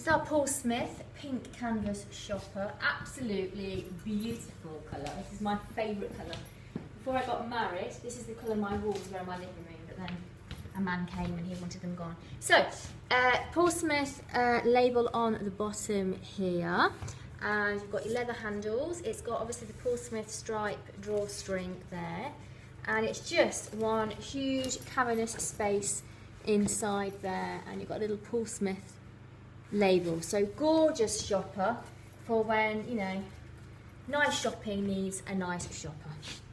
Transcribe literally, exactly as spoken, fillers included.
This is our Paul Smith pink canvas shopper. Absolutely beautiful colour. This is my favourite colour. Before I got married, this is the colour my walls were in my living room, but then a man came and he wanted them gone. So, uh, Paul Smith uh, label on the bottom here. And you've got your leather handles. It's got obviously the Paul Smith stripe drawstring there. And it's just one huge cavernous space inside there. And you've got a little Paul Smith label. So gorgeous shopper for when, you know, nice shopping needs a nice shopper.